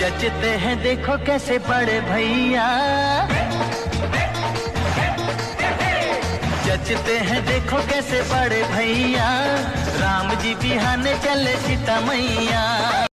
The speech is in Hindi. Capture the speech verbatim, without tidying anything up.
जचते हैं देखो कैसे बड़े भैया, जचते हैं देखो कैसे बड़े भैया, राम जी बिहाने चले सीता मैया।